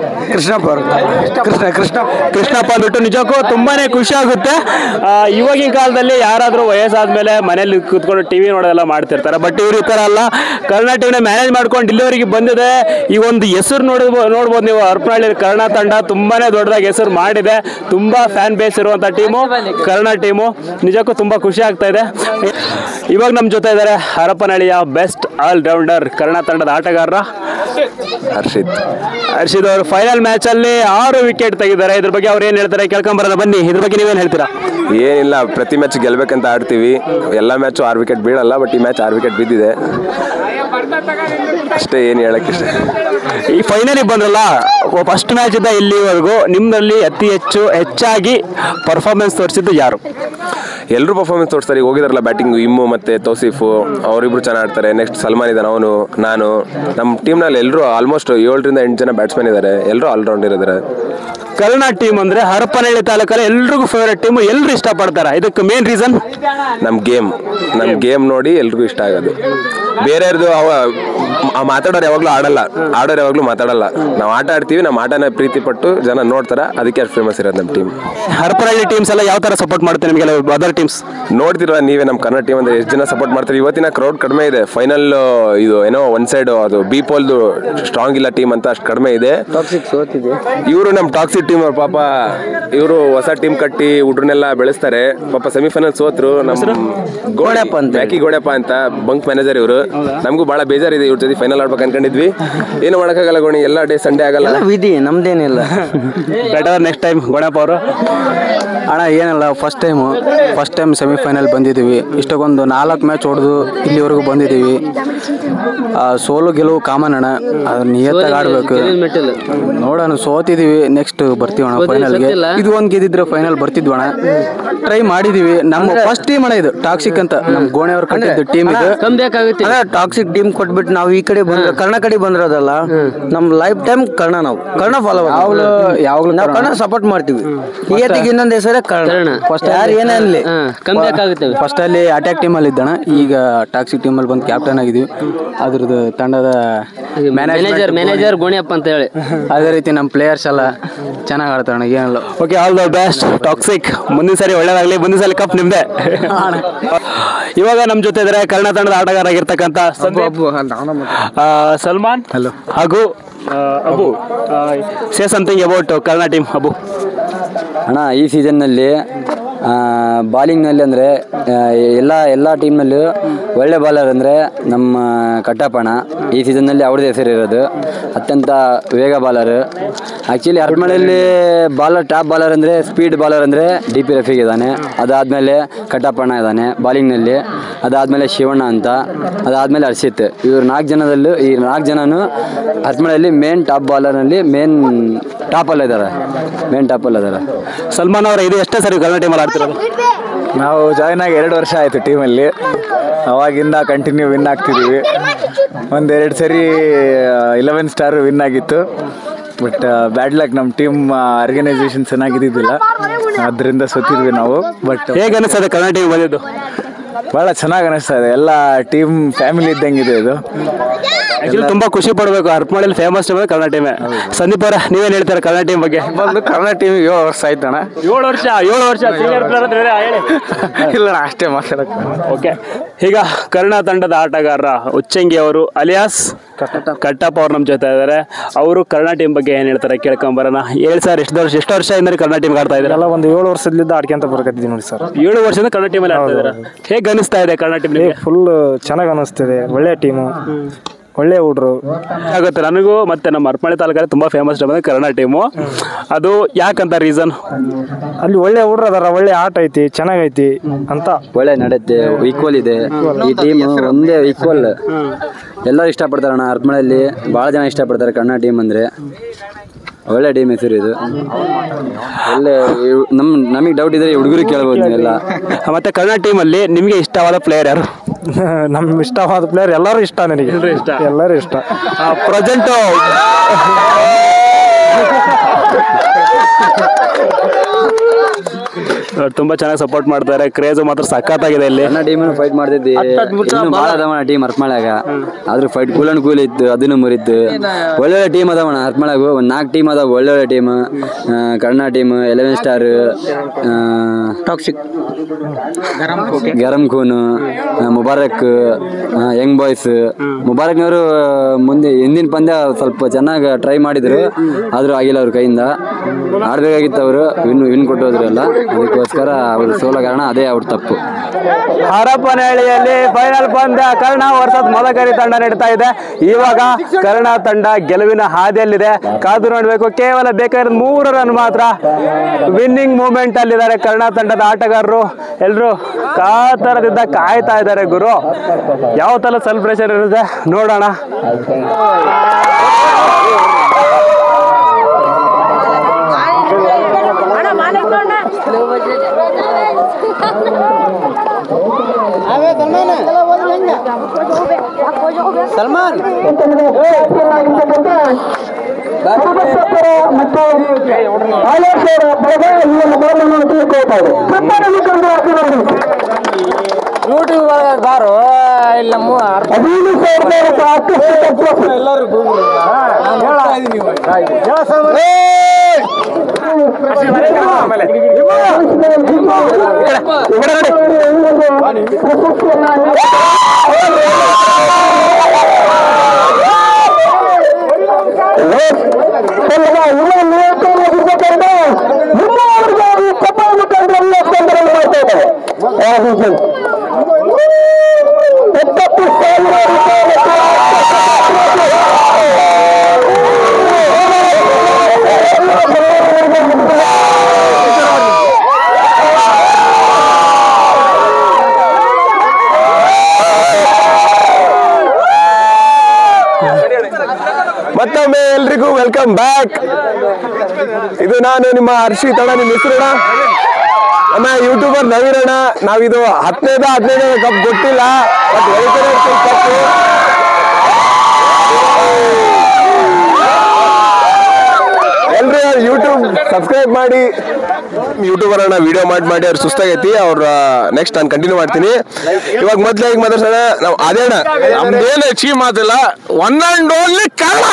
ಕೃಷ್ಣಪ್ಪ ಅಂದ್ಬಿಟ್ಟು. ನಿಜಕ್ಕೂ ತುಂಬಾನೇ ಖುಷಿ ಆಗುತ್ತೆ. ಇವಾಗಿನ ಕಾಲದಲ್ಲಿ ಯಾರಾದ್ರೂ ವಯಸ್ಸಾದ್ಮೇಲೆ ಮನೇಲಿ ಕೂತ್ಕೊಂಡು ಟಿವಿ ನೋಡೋದೆಲ್ಲ ಮಾಡ್ತಿರ್ತಾರೆ. ಬಟ್ ಇವ್ರು ಈ ತರ ಅಲ್ಲ, ಕರ್ಣ ಟೀಮ್ನ ಮ್ಯಾನೇಜ್ ಮಾಡ್ಕೊಂಡು ಇಲ್ಲಿವರೆಗೆ ಬಂದಿದೆ. ಈ ಒಂದು ಹೆಸರು ನೋಡ್ಬೋದು ನೀವು. ಹರಪನಹಳ್ಳಿ ಕರ್ಣ ತಂಡ ತುಂಬಾನೇ ದೊಡ್ಡದಾಗಿ ಹೆಸರು ಮಾಡಿದೆ. ತುಂಬಾ ಫ್ಯಾನ್ ಬೇಸ್ ಇರುವಂತ ಟೀಮು ಕರ್ಣ ಟೀಮು. ನಿಜಕ್ಕೂ ತುಂಬಾ ಖುಷಿ ಆಗ್ತಾ ಇದೆ. ಇವಾಗ ನಮ್ಮ ಜೊತೆ ಇದ್ದಾರೆ ಹರಪನಹಳ್ಳಿಯ ಬೆಸ್ಟ್ ಆಲ್ರೌಂಡರ್ ಕರ್ಣ ತಂಡದ ಆಟಗಾರರ ಹರ್ಷಿತ್ ಅವರು. ಫೈನಲ್ ಮ್ಯಾಚ್ ಅಲ್ಲಿ 6 ವಿಕೆಟ್ ತೆಗಿದ್ದಾರೆ. ಇದ್ರ ಬಗ್ಗೆ ಅವ್ರು ಏನ್ ಹೇಳ್ತಾರೆ ಕೇಳ್ಕೊಂಬರೋಣ ಬನ್ನಿ. ಇದ್ರ ಬಗ್ಗೆ ನೀವೇನ್ ಹೇಳ್ತೀರಾ? ಏನಿಲ್ಲ, ಪ್ರತಿ ಮ್ಯಾಚ್ ಗೆಲ್ಬೇಕಂತ ಆಡ್ತೀವಿ. ಎಲ್ಲ ಮ್ಯಾಚು 6 ವಿಕೆಟ್ ಬೀಳಲ್ಲ, ಬಟ್ ಈ ಮ್ಯಾಚ್ 6 ವಿಕೆಟ್ ಬಿದ್ದಿದೆ ಅಷ್ಟೇ. ಏನು ಹೇಳಕ್ಕೆ ಇಷ್ಟ. ಈ ಫೈನಲಿಗೆ ಬಂದ್ರಲ್ಲ, ಫಸ್ಟ್ ಮ್ಯಾಚ್ ಇಂದ ಇಲ್ಲಿವರೆಗೂ ನಿಮ್ನಲ್ಲಿ ಹೆಚ್ಚಾಗಿ ಪರ್ಫಾರ್ಮೆನ್ಸ್ ತೋರಿಸಿದ್ದು ಯಾರು? ಎಲ್ಲರೂ ಪರ್ಫಾರ್ಮೆನ್ಸ್ ತೋರಿಸ್ತಾರೆ. ಈಗ ಹೋಗಿದಾರಲ್ಲ ಬ್ಯಾಟಿಂಗ್, ಇಮ್ಮು ಮತ್ತು ತೌಸಿಫು, ಅವರಿಬ್ರು ಚೆನ್ನಾಗಿ ಆಡ್ತಾರೆ. ನೆಕ್ಸ್ಟ್ ಸಲ್ಮಾನ್ ಇದ್ದಾನೆ, ನಾನು ನಮ್ಮ ಟೀಮ್ನಲ್ಲಿ ಎಲ್ಲರೂ ಆಲ್ಮೋಸ್ಟ್ 7 ರಿಂದ 8 ಜನ ಬ್ಯಾಟ್ಸ್ಮನ್ ಇದ್ದಾರೆ. ಎಲ್ಲರೂ ಆಲ್ರೌಂಡರ್ ಇದ್ದಾರೆ. ಕರ್ಣ ಟೀಮ್ ಅಂದ್ರೆ ಹರಪನಹಳ್ಳಿ ತಾಲೂಕಲ್ಲಿ ಎಲ್ರಿಗೂ ಫೇವರೇಟ್ ಟೀಮ್. ಎಲ್ಲರೂ ಇಷ್ಟಪಡ್ತಾರೆ. ಇದಕ್ಕೆ ಮೇನ್ ರೀಸನ್ ನಮ್ಮ ಗೇಮ್ ನೋಡಿ ಎಲ್ರಿಗೂ ಇಷ್ಟ ಆಗೋದು. ಬೇರೆಯವ್ರದ್ದು ಮಾತಾಡೋರು ಯಾವಾಗಲೂ ಆಡೋರು ಯಾವಾಗಲೂ ಮಾತಾಡಲ್ಲ. ನಾವು ಆಟ ಆಡ್ತೀವಿ, ನಮ್ಮ ಆಟನ ಪ್ರೀತಿ ಪಟ್ಟು ಜನ ನೋಡ್ತಾರೆ. ಅದಕ್ಕೆ ಅಷ್ಟು ಫೇಮಸ್ ಇರೋದು ನಮ್ಮ ಟೀಮ್. ಹರಪನಹಳ್ಳಿ ಟೀಮ್ಸ್ ಎಲ್ಲ ಯಾವ ತರ ಸಪೋರ್ಟ್ ಮಾಡ್ತಾರೆ ನಿಮಗೆ? ಅದರ್ ಟೀಮ್ಸ್ ನೋಡ್ತಿರೋ ನೀವೇ ನಮ್ಮ ಕನ್ನಡ ಟೀಮ್ ಅಂದ್ರೆ ಎಷ್ಟು ಜನ ಸಪೋರ್ಟ್ ಮಾಡ್ತಾರೆ. ಇವತ್ತಿನ ಕ್ರೌಡ್ ಕಡಿಮೆ ಇದೆ. ಫೈನಲ್ ಇದು ಏನೋ ಒನ್ ಸೈಡ್ ಅದು ಬಿಪೋಲ್ದು ಸ್ಟ್ರಾಂಗ್ ಇಲ್ಲ ಟೀಮ್ ಅಂತ ಅಷ್ಟು ಕಡಿಮೆ ಇದೆ. ಇವರು ನಮ್ಮ ಟಾಕ್ಸಿಕ್ ಟೀಮ್ ಅವ್ರು. ಪಾಪ ಇವರು ಹೊಸ ಟೀಮ್ ಕಟ್ಟಿ ಹುಡ್ರನ್ನೆಲ್ಲ ಬೆಳೆಸ್ತಾರೆ. ಪಾಪ ಸೆಮಿಫೈನಲ್ ಸೋತ್ರು. ನಮ್ಮ ಗೋಡೆಪ್ಪ ಅಂತ ಬಂಕ್ ಮ್ಯಾನೇಜರ್ ಇವರು. ನಮಗೂ ಬಹಳ ಬೇಜಾರಿದೆ ಇವ್ರ ಜೊತೆ ಫೈನಲ್ ಆಡ್ಬೇಕು ಅನ್ಕೊಂಡಿದ್ವಿ. ಏನು ಮಾಡೋಕ್ಕಾಗಲ್ಲ ಗೋಣಿ, ಎಲ್ಲ ಡೇ ಸಂಡೇ ಆಗಲ್ಲ, ವಿಧಿ ನಮ್ದೇನಿಲ್ಲ. ಬೆಟರ್ ನೆಕ್ಸ್ಟ್ ಟೈಮ್ ಗೋಣಪ್ಪ ಅವರು. ಅಣ್ಣ ಏನಿಲ್ಲ, ಫಸ್ಟ್ ಟೈಮ್ ಸೆಮಿಫೈನಲ್ ಬಂದಿದ್ದೀವಿ. ಇಷ್ಟಕ್ಕೊಂದು 4 ಮ್ಯಾಚ್ ಹೊಡೆದು ಇಲ್ಲಿವರೆಗೂ ಬಂದಿದ್ದೀವಿ. ಸೋಲು ಗೆಲುವು ಕಾಮನ್ ಅಣ್ಣ, ಅದು ನಿಯತ್ತಾಗಿ ಆಡ್ಬೇಕು. ನೋಡೋಣ, ಸೋತಿದ್ದೀವಿ, ನೆಕ್ಸ್ಟ್ ಬರ್ತೀವಣ್ಣ ಫೈನಲ್ಗೆ. ಇದು ಒಂದು ಗೆದ್ದಿದ್ರೆ ಫೈನಲ್ ಬರ್ತಿದ್ವಣ್ಣ. ಟ್ರೈ ಮಾಡಿದೀವಿ. ನಮ್ಮ ಫಸ್ಟ್ ಟೀಮ್ ಅಣ್ಣ ಇದು, ಟಾಕ್ಸಿಕ್ ಅಂತ ನಮ್ಮ ಗೋಣೆಯವ್ರು ಕಟ್ಟಿದ್ದು ಟೀಮ್ ಇದು. ಟಾಕ್ಸಿಕ್ ಟೀಮ್ ಕೊಟ್ಬಿಟ್ಟು ನಾವು ಈ ಕಡೆ ಬಂದ್ರೆ ಕರ್ಣ ಕಡೆ ಬಂದಿರೋದಲ್ಲ. ನಮ್ ಲೈಫ್ ಟೈಮ್ ನಾವು ಕರ್ಣ ಫಾಲೋ ಯಾವಾಗಲೂ ನಾವು ಕರ್ಣ ಸಪೋರ್ಟ್ ಮಾಡ್ತೀವಿ. ನಿಯತ್ತಿಗೆ ಇನ್ನೊಂದು ಹೆಸರೇ ಕರ್ಣ. ಫಸ್ಟ್ ಯಾರು ಏನೇ ಅನ್ಲಿ ಫಸ್ಟ್ ಅಲ್ಲಿ ಅಟ್ಯಾಕ್ ಟೀಮ್ ಅಲ್ಲಿ ಇದ್ದಣ. ಈಗ ಟಾಕ್ಸಿಕ್ ಟೀಮ್ ಅಲ್ಲಿ ಬಂದು ಕ್ಯಾಪ್ಟನ್ ಆಗಿದೀವಿ. ಅದ್ರದ್ದು ತಂಡದ ಮ್ಯಾನೇಜರ್ ಗೋಣಿಯಪ್ಪ ಅಂತ ಹೇಳಿ. ಅದೇ ರೀತಿ ನಮ್ಮ ಪ್ಲೇಯರ್ಸ್ ಎಲ್ಲ ಚೆನ್ನಾಗಿ ಆಡ್ತಾರಣ. ಏನಿಲ್ಲ, okay, all the best toxic. ಮುಂದಿನ ಸರಿ ಒಳ್ಳೇದಾಗ್ಲಿ, ಮುಂದಿನ ಸಲ ಕಪ್ ನಿಮ್ದೆ. ಇವಾಗ ನಮ್ಮ ಜೊತೆ ಇದ್ದಾರೆ ಕರ್ಣ ತಂಡದ ಆಟಗಾರ ಆಗಿರ್ತಕ್ಕಂಥ ಸಲ್ಮಾನ್ ಹಾಗೂ Abu. Say something about Karna team. Abu ಅಣ್ಣ, ಈ ಸೀಸನ್ನಲ್ಲಿ ಬಾಲಿಂಗ್ನಲ್ಲಿ ಅಂದರೆ ಎಲ್ಲ ಟೀಮ್ನಲ್ಲೂ ಒಳ್ಳೆ ಬಾಲರ್ ಅಂದರೆ ನಮ್ಮ ಕಟ್ಟಪ್ಪಣ್ಣ. ಈ ಸೀಸನ್ನಲ್ಲಿ ಅವ್ರದ್ದು ಹೆಸರಿರೋದು. ಅತ್ಯಂತ ವೇಗ ಬಾಲರ್. ಆ್ಯಕ್ಚುಲಿ ಹರಪನಹಳ್ಳಿಯಲ್ಲಿ ಟಾಪ್ ಬಾಲರ್ ಅಂದರೆ ಸ್ಪೀಡ್ ಬಾಲರ್ ಅಂದರೆ DP ರಫೀಕ್ ಇದ್ದಾನೆ. ಅದಾದಮೇಲೆ ಕಟ್ಟಪ್ಪಣ್ಣ ಇದ್ದಾನೆ ಬಾಲಿಂಗ್ನಲ್ಲಿ. ಅದಾದಮೇಲೆ ಶಿವಣ್ಣ ಅಂತ, ಅದಾದಮೇಲೆ ಹರ್ಷಿತ್. ಇವರು 4 ಜನನು ಹರಪನಹಳ್ಳಿಯಲ್ಲಿ ಮೇನ್ ಟಾಪ್ ಬಾಲರ್ನಲ್ಲಿ ಟಾಪಲ್ಲಿ ಇದ್ದಾರೆ. ಸಲ್ಮಾನ್ ಅವರ ಇದು ಎಷ್ಟೇ ಸರಿ ಕನ್ನಡ ಟೀಮಲ್ಲಿ ಆಡ್ತಿರೋದು? ನಾವು ಜಾಯ್ನ್ ಆಗಿ 2 ವರ್ಷ ಆಯಿತು ಟೀಮಲ್ಲಿ. ಅವಾಗಿಂದ ಕಂಟಿನ್ಯೂ ವಿನ್ ಆಗ್ತಿದ್ದೀವಿ. 1-2 ಸರಿ 11 ಸ್ಟಾರ್ ವಿನ್ ಆಗಿತ್ತು. ಬಟ್ ಬ್ಯಾಡ್ ಲಕ್, ನಮ್ಮ ಟೀಮ್ ಆರ್ಗನೈಸೇಷನ್ ಚೆನ್ನಾಗಿದ್ದಿಲ್ಲ, ಅದರಿಂದ ಸೋತಿದ್ವಿ ನಾವು. ಬಟ್ ಹೇಗೆ ಅನಿಸ್ತದೆ ಕನ್ನಡ ಟೀಮ್ ಬಂದಿದ್ದು? ಭಾಳ ಚೆನ್ನಾಗಿ ಅನಿಸ್ತಾ ಇದೆ. ಎಲ್ಲ ಟೀಮ್ ಫ್ಯಾಮಿಲಿ ಇದ್ದಂಗಿದೆ ಇದು. ಆಕ್ಚುಲಿ ತುಂಬಾ ಖುಷಿ ಪಡಬೇಕು. ಹರಪನಹಳ್ಳಿ ಫೇಮಸ್ ಟೀಮ್ ಕನ್ನಡ ಟೀಮೇ. ಸಂದೀಪ್ ಅವರ ನೀವೇನು ಹೇಳ್ತಾರೆ ಕನ್ನಡ ಟೀಮ್ ಬಗ್ಗೆ? ಕನ್ನಡ ಟೀಮ್ 7 ವರ್ಷ ಆಯ್ತಣ್ಣ. 7 ವರ್ಷ ಸೀನಿಯರ್ ಪ್ಲೇಯರ್ ಅಂತ ಹೇಳಿ ಇಲ್ಲ ಅಷ್ಟೇ ಮಾತಾಡಕ್ಕೆ. ಓಕೆ, ಈಗ ಕನ್ನಡ ತಂಡದ ಆಟಗಾರ ಉಚ್ಚಂಗಿ ಅವರು ಅಲಿಯಾಸ್ ಕಟ್ಟಪ್ಪ ಅವ್ರು ನಮ್ಮ ಜೊತೆ ಇದ್ದಾರೆ. ಅವರು ಕನ್ನಡ ಟೀಮ್ ಬಗ್ಗೆ ಏನು ಹೇಳ್ತಾರೆ ಕೇಳ್ಕೊಂಬರೋಣ. ಹೇಳಿ ಸರ್, ಎಷ್ಟು ವರ್ಷದಿಂದ ಕನ್ನಡ ಟೀಮ್ ಆಡ್ತಾ ಇದ್ದಾರೆ? ಎಲ್ಲ ಒಂದು 7 ವರ್ಷದಿಂದ ಆಡ್ಕೊಂತ ಬರ್ಕತ್ತಿದ್ದೀವಿ ನೋಡಿ ಸರ್. 7 ವರ್ಷದಿಂದ ಕನ್ನಡ ಟೀಮಲ್ಲಿ ಆಡ್ತಾ ಇದ್ದಾರೆ. ಹೇಗೆ ಅನಿಸ್ತಾ ಇದೆ ಕನ್ನಡ ಟೀಮ್? ಫುಲ್ ಚೆನ್ನಾಗಿ ಅನಿಸ್ತಿದೆ. ಒಳ್ಳೆ ಟೀಮು, ಒಳ್ಳೆ ಹುಡ್ರು ಆಗುತ್ತೆ. ನನಗೂ ಮತ್ತೆ ನಮ್ಮ ಹರಪನಹಳ್ಳಿ ತಾಲೂಕಲ್ಲಿ ತುಂಬಾ ಫೇಮಸ್ ಟೀಮ್ ಅಂದ್ರೆ ಕನ್ನಡ ಟೀಮು. ಅದು ಯಾಕಂತ ರೀಸನ್? ಅಲ್ಲಿ ಒಳ್ಳೆ ಹುಡ್ರು ಅದಾರ, ಒಳ್ಳೆ ಆಟ ಐತಿ, ಚೆನ್ನಾಗೈತಿ ಅಂತ. ಒಳ್ಳೆ ನಡೆಯುತ್ತೆ, ಈಕ್ವಲ್ ಇದೆ ಈ ಟೀಮ್. ಒಂದೇ ಈಕ್ವಲ್ ಎಲ್ಲರೂ ಇಷ್ಟಪಡ್ತಾರೆ ಅಣ್ಣ. ಹರಪನಹಳ್ಳಿಯಲ್ಲಿ ಭಾಳ ಜನ ಇಷ್ಟಪಡ್ತಾರೆ ಕನ್ನಡ ಟೀಮ್ ಅಂದರೆ. ಒಳ್ಳೆ ಟೀಮ್ ಹೆಸರು ಇದು. ಒಳ್ಳೆ ನಮಗೆ ಡೌಟ್ ಇದ್ರೆ ಹುಡುಗರು ಕೇಳ್ಬೋದು ನೀವೆಲ್ಲ. ಮತ್ತೆ ಕನ್ನಡ ಟೀಮಲ್ಲಿ ನಿಮಗೆ ಇಷ್ಟವಾದ ಪ್ಲೇಯರ್ ಯಾರು? ನಮ್ಗೆ ಇಷ್ಟವಾದ ಪ್ಲೇಯರ್ ಎಲ್ಲರೂ ಇಷ್ಟ. ನನಗೆ ಎಲ್ಲರೂ ಇಷ್ಟ. ಪ್ರೆಸೆಂಟ್ ತುಂಬಾ ಚೆನ್ನಾಗಿ ಸಪೋರ್ಟ್ ಮಾಡ್ತಾರೆ. ಕ್ರೇಜ್ ಮಾತ್ರ ಸಖತ್ತಾಗಿದೆ ಇಲ್ಲಿ. ಕನ್ನಡ ಟೀಮ್ ಫೈಟ್ ಮಾಡ್ತಿದ್ವಿ. ಭಾಳ ಅದಾವಣ ಟೀಮ್ ಹರಪನಹಳ್ಳಿಯಾಗ. ಆದ್ರೂ ಫೈಟ್ ಕೂಲ್ ಅಂಡ್ ಕೂಲ್ ಇತ್ತು, ಅದನ್ನು ಮುರಿತ್ತು. ಒಳ್ಳೊಳ್ಳೆ ಟೀಮ್ ಅದಾವಣ ಹರಪನಹಳ್ಳಿಯಾಗ. ಒಂದು 4 ಟೀಮ್ ಅದಾವ ಒಳ್ಳೊಳ್ಳೆ team. Kannada team 11 star, toxic, Garam Khoon, Mubarak, young boys. ಮುಬಾರಕ್ನವರು ಮುಂದೆ ಹಿಂದಿನ ಪಂದ್ಯ ಸ್ವಲ್ಪ ಚೆನ್ನಾಗಿ ಟ್ರೈ ಮಾಡಿದ್ರು, ಆದ್ರೂ ಆಗಿಲ್ಲ ಅವ್ರ ಕೈಯಿಂದ. ಆಡ್ಬೇಕಾಗಿತ್ತು, ಅವರು ವಿನ್ ಕೊಟ್ಟೋದ್ರು ಎಲ್ಲ. ಅದಕ್ಕೋಸ್ಕರ ಅವರು ಸೋಲ ಕಾರಣ, ಅದೇ ಅವ್ರ ತಪ್ಪು. ಹರಪನಹಳ್ಳಿಯಲ್ಲಿ ಫೈನಲ್ ಪಂದ್ಯ ಕರ್ಣ ವರ್ಸಸ್ ಮದಕರಿ ತಂಡ ನಡೀತಾ ಇದೆ. ಇವಾಗ ಕರ್ಣ ತಂಡ ಗೆಲುವಿನ ಹಾದಿಯಲ್ಲಿದೆ. ಕಾದು ನೋಡ್ಬೇಕು. ಕೇವಲ ಬೇಕಾಗಿರೋದು 3 ರನ್ ಮಾತ್ರ. ವಿನ್ನಿಂಗ್ ಮೂಮೆಂಟ್ ಅಲ್ಲಿದ್ದಾರೆ ಕರ್ಣ ತಂಡದ ಆಟಗಾರರು. ಎಲ್ಲರೂ ಕಾತರದಿಂದ ಕಾಯ್ತಾ ಇದ್ದಾರೆ ಗುರು. ಯಾವ ತರ ಸೆಲೆಬ್ರೇಷನ್ ಇರುತ್ತೆ ನೋಡೋಣ. ಸಲ್ಮಾನ್ ಯೂಟ್ಯೂಬ್ ಬಾರು ಇಲ್ಲ ಮತ್ತೊಮ್ಮೆ ಎಲ್ರಿಗೂ ವೆಲ್ಕಮ್ ಬ್ಯಾಕ್. ಇದು ನಾನು ನಿಮ್ಮ ಹರ್ಷಿತ್ ಅಣ್ಣ. ನಿಮ್ಮ ಹೆಸರಣ್ಣ? ನಮ್ಮ ಯೂಟ್ಯೂಬರ್ ನವೀನ್ ಅಣ್ಣ. ನಾವಿದು 15ನೇ ಕಪ್ ಗೊತ್ತಿಲ್ಲ, ಬಟ್ ಕಪ್ ಎಲ್ರು ಯೂಟ್ಯೂಬ್ ಸಬ್ಸ್ಕ್ರೈಬ್ ಮಾಡಿ. ಯೂಟ್ಯೂಬರ್ ಅಣ್ಣ ವಿಡಿಯೋ ಮಾಡಿ ಅವ್ರು ಸುಸ್ತಾಗೈತಿ. ಅವ್ರ ನೆಕ್ಸ್ಟ್ ನಾನು ಕಂಟಿನ್ಯೂ ಮಾಡ್ತೀನಿ. ಇವಾಗ ಮೊದ್ಲಾಗಿ ಮಾತಾಡ್ಸೋಣ. ನಾವು ಅದೇ ಅಣ್ಣ, ನಮ್ದೇನು ಅಚೀವ್ ಮಾತಿಲ್ಲ, ಒನ್ ಅಂಡ್ ಓನ್ಲಿ ಕನ್ನಡ.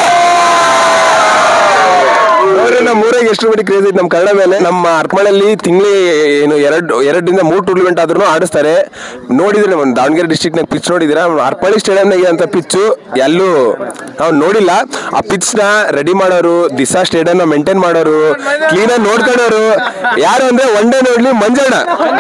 ನೋಡ್ರಿ, ನಮ್ಮ ಊರಾಗ ಎಷ್ಟು ಬಡಿ ಕ್ರೇಜ್ ಐತಿ ನಮ್ಮ ಕನ್ನಡ ಮೇಲೆ. ನಮ್ಮ ಹರಪನಹಳ್ಳಿಯಲ್ಲಿ ತಿಂಗಳು ಏನು 2-3 ಟೂರ್ನಮೆಂಟ್ ಆದ್ರೂ ಆಡಿಸ್ತಾರೆ. ನೋಡಿದ್ರೆ ನಮ್ಮ ದಾವಣಗೆರೆ ಡಿಸ್ಟ್ರಿಕ್ನಾಗ ಪಿಚ್ ನೋಡಿದ್ರೆ, ಹರಪನಹಳ್ಳಿ ಸ್ಟೇಡಿಯಂನಾಗ ಅಂತ ಪಿಚ್ಚು ಎಲ್ಲೂ ನಾವು ನೋಡಿಲ್ಲ. ಆ ಪಿಚ್ ನ ರೆಡಿ ಮಾಡೋರು, ದಿಸಾ ಸ್ಟೇಡಿಯಂ ಮೇಂಟೈನ್ ಮಾಡೋರು, ಕ್ಲೀನ್ ಆಗಿ ನೋಡ್ಕೊಳ್ಳೋರು ಯಾರು ಅಂದ್ರೆ ಒಂದೇ ನೋಡ್ಲಿ ಮಂಜಣ್ಣ.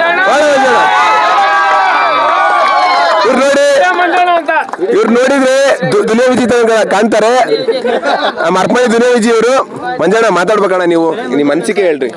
ಇವ್ರು ನೋಡಿದ್ರೆ ದುನಿಯಾ ವಿಜಿ ಕಾಣ್ತಾರೆ. ಹರಪನಹಳ್ಳಿ ದುನಿಯಾ ವಿಜಿ ಅವರು. ಮಂಜಣ್ಣ ಮಾತಾಡ್ಬೇಕಣ್ಣ, ನೀವು ನಿಮ್ಮ ಅನಿಸಿಕೆ ಹೇಳ್ರಿ.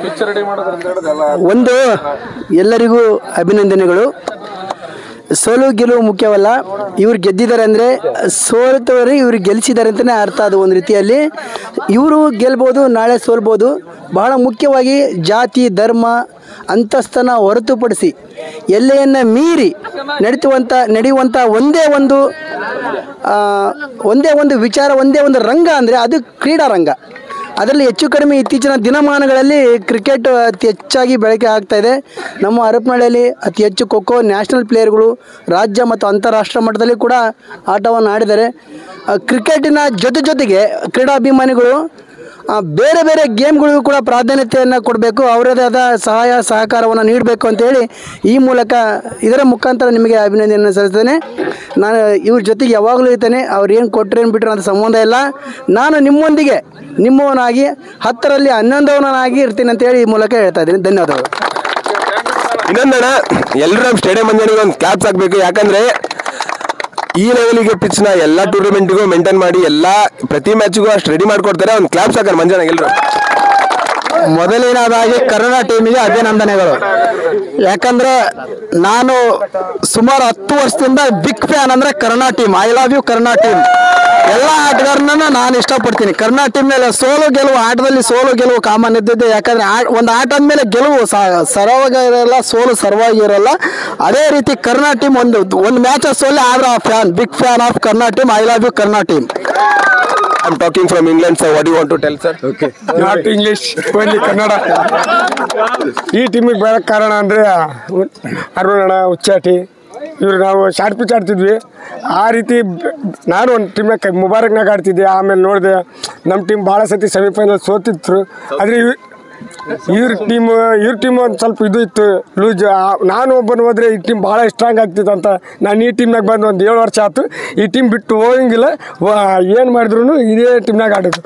ಒಂದು ಎಲ್ಲರಿಗೂ ಅಭಿನಂದನೆಗಳು. ಸೋಲು ಗೆಲುವು ಮುಖ್ಯವಲ್ಲ. ಇವ್ರು ಗೆದ್ದಿದ್ದಾರೆ ಅಂದರೆ ಸೋಲ್ತವರು ಇವ್ರು ಗೆಲ್ಲಿಸಿದ್ದಾರೆ ಅಂತಲೇ ಅರ್ಥ. ಅದು ಒಂದು ರೀತಿಯಲ್ಲಿ ಇವರು ಗೆಲ್ಬೋದು, ನಾಳೆ ಸೋಲ್ಬೋದು. ಬಹಳ ಮುಖ್ಯವಾಗಿ ಜಾತಿ ಧರ್ಮ ಅಂತಸ್ತನ ಹೊರತುಪಡಿಸಿ ಎಲ್ಲೆಯನ್ನು ಮೀರಿ ನಡೆಯುವಂಥ ಒಂದೇ ಒಂದು ವಿಚಾರ, ಒಂದೇ ಒಂದು ರಂಗ ಅಂದರೆ ಅದು ಕ್ರೀಡಾ ರಂಗ. ಅದರಲ್ಲಿ ಹೆಚ್ಚು ಕಡಿಮೆ ಇತ್ತೀಚಿನ ದಿನಮಾನಗಳಲ್ಲಿ ಕ್ರಿಕೆಟ್ ಅತಿ ಹೆಚ್ಚಾಗಿ ಬಳಕೆ ಆಗ್ತಾ ಇದೆ. ನಮ್ಮ ಹರಪನಹಳ್ಳಿಯಲ್ಲಿ ಅತಿ ಹೆಚ್ಚು ಖೋಖೋ ನ್ಯಾಷನಲ್ ಪ್ಲೇಯರ್ಗಳು ರಾಜ್ಯ ಮತ್ತು ಅಂತಾರಾಷ್ಟ್ರೀಯ ಮಟ್ಟದಲ್ಲಿ ಕೂಡ ಆಟವನ್ನು ಆಡಿದ್ದಾರೆ. ಕ್ರಿಕೆಟಿನ ಜೊತೆಗೆ ಕ್ರೀಡಾಭಿಮಾನಿಗಳು ಬೇರೆ ಬೇರೆ ಗೇಮ್ಗಳಿಗೂ ಕೂಡ ಪ್ರಾಧಾನ್ಯತೆಯನ್ನು ಕೊಡಬೇಕು, ಅವರದೇ ಆದ ಸಹಾಯ ಸಹಕಾರವನ್ನು ನೀಡಬೇಕು ಅಂತೇಳಿ ಈ ಮೂಲಕ ಇದರ ಮುಖಾಂತರ ನಿಮಗೆ ಅಭಿನಂದನೆಯನ್ನು ಸಲ್ಲಿಸ್ತೇನೆ. ನಾನು ಇವ್ರ ಜೊತೆಗೆ ಯಾವಾಗಲೂ ಇರ್ತೇನೆ. ಅವ್ರು ಏನು ಕೊಟ್ಟರೆ ಏನು ಬಿಟ್ಟರೆ ಅಂತ ಸಂಬಂಧ ಇಲ್ಲ. ನಾನು ನಿಮ್ಮೊಂದಿಗೆ ನಿಮ್ಮವನಾಗಿ 10ರಲ್ಲಿ 11ವನಾಗಿ ಇರ್ತೀನಿ ಅಂತೇಳಿ ಈ ಮೂಲಕ ಹೇಳ್ತಾ ಇದ್ದೀನಿ. ಧನ್ಯವಾದಗಳು. ಇನ್ನೊಂದಣ್ಣ, ಎಲ್ಲರೂ ನಮ್ಮ ಸ್ಟೇಡಿಯಂ ಮಂಜಾನಿಗೆ ಒಂದು ಕ್ಲಾಪ್ಸ್ ಆಗಬೇಕು. ಯಾಕಂದರೆ ಈ ಲೆವೆಲಿಗೆ ಪಿಚ್ನ ಎಲ್ಲ ಟೂರ್ನಮೆಂಟ್ಗೂ ಮೇಂಟೈನ್ ಮಾಡಿ ಪ್ರತಿ ಮ್ಯಾಚ್ಗೂ ಅಷ್ಟು ರೆಡಿ ಮಾಡಿಕೊಡ್ತಾರೆ. ಒಂದು ಕ್ಲಾಪ್ಸ್ ಹಾಕೋಣ ಮಂಜಾನಿಗೆ ಎಲ್ಲರೂ. ಮೊದಲನೇದಾಗಿ ಕನ್ನಡ ಟೀಮಿಗೆ ಅಭಿನಂದನೆಗಳು. ಯಾಕಂದರೆ ನಾನು ಸುಮಾರು 10 ವರ್ಷದಿಂದ ಬಿಗ್ ಫ್ಯಾನ್ ಅಂದರೆ Kannada team. I love you Kannada team. ಎಲ್ಲ ಆಟಗಾರನನ್ನು ನಾನು ಇಷ್ಟಪಡ್ತೀನಿ. ಕನ್ನಡ ಟೀಮ್ ಮೇಲೆ ಸೋಲು ಗೆಲುವು, ಆಟದಲ್ಲಿ ಸೋಲು ಗೆಲುವು ಕಾಮನ್ ಇದ್ದಿದ್ದೆ. ಯಾಕಂದರೆ ಒಂದು ಆಟ ಅಂದಮೇಲೆ ಗೆಲುವು ಸರವಾಗಿ ಇರಲ್ಲ, ಸೋಲು ಸರ್ವಾಗಿ ಇರಲ್ಲ. ಅದೇ ರೀತಿ ಕನ್ನಡ ಟೀಮ್ ಒಂದು ಮ್ಯಾಚ್ ಸೋಲೆ ಆದ್ರೆ fan, big fan of Kannada team. I love you Kannada team. I'm talking from England, sir. What do you want to tell, sir? Okay. Not English, only Kannada. ಈ ಟೀಮಿಗೆ ಬರೋಕ್ಕೆ ಕಾರಣ ಅಂದರೆ ಅರುಣಣ್ಣ, ಉಚ್ಚಾಟಿ, ಇವರು ನಾವು ಶಾರ್ಟ್ ಪಿಚ್ ಆಡ್ತಿದ್ವಿ. ಆ ರೀತಿ ನಾನು ಒಂದು ಟೀಮ್ನಾಗ ಮುಬಾರಕ್ನಾಗ ಆಡ್ತಿದ್ದೆ. ಆಮೇಲೆ ನೋಡಿದೆ ನಮ್ಮ ಟೀಮ್ ಭಾಳ ಸತಿ ಸೆಮಿಫೈನಲ್ ಸೋತಿತ್ತು. ಆದರೆ ಇವ್ರ ಟೀಮ್ ಒಂದು ಸ್ವಲ್ಪ ಇದು ಇತ್ತು, ಲೂಸ್. ನಾನು ಒಬ್ಬನು ಹೋದರೆ ಈ ಟೀಮ್ ಭಾಳ ಸ್ಟ್ರಾಂಗ್ ಆಗ್ತಿತ್ತು ಅಂತ ನಾನು ಈ ಟೀಮ್ನಾಗ ಬಂದು ಒಂದು 7 ವರ್ಷ ಆಯ್ತು. ಈ ಟೀಮ್ ಬಿಟ್ಟು ಹೋಗಂಗಿಲ್ಲ. ಏನು ಮಾಡಿದ್ರು ಇದೇ ಟೀಮ್ನಾಗ ಆಡೋದು.